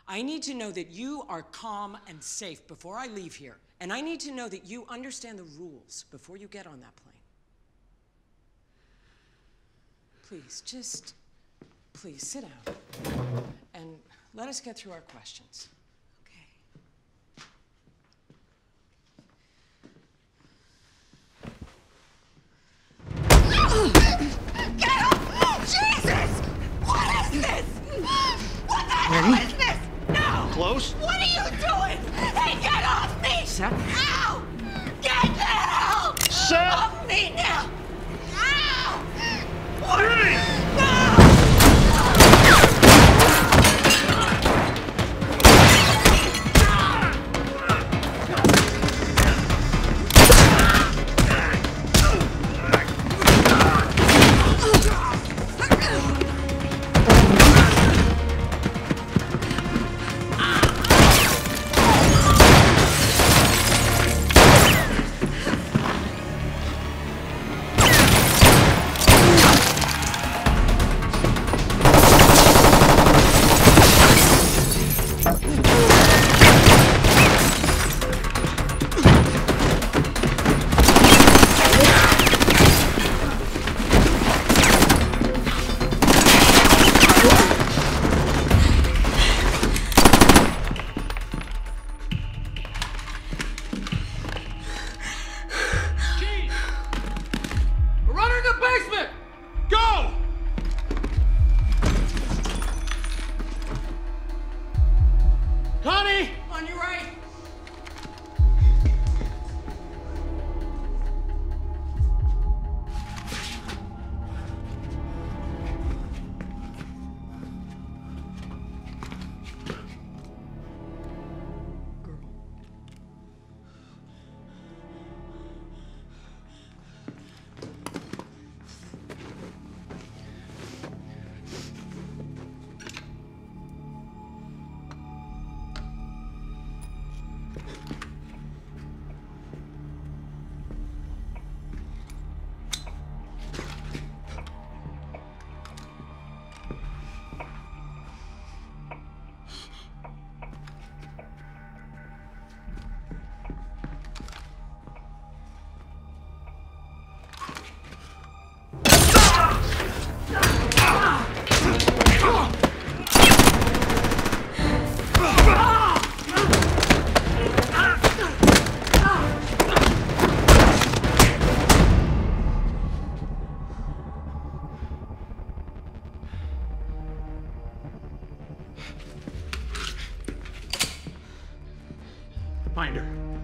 I need to know that you are calm and safe before I leave here. And I need to know that you understand the rules before you get on that plane. Please, please sit down and let us get through our questions. Get up! Jesus! What is this? What the hell is this? No! Close? What are you doing? Hey, get off me! Set. Ow! Get the hell Set. off me now! Ow! Three. No! Find her.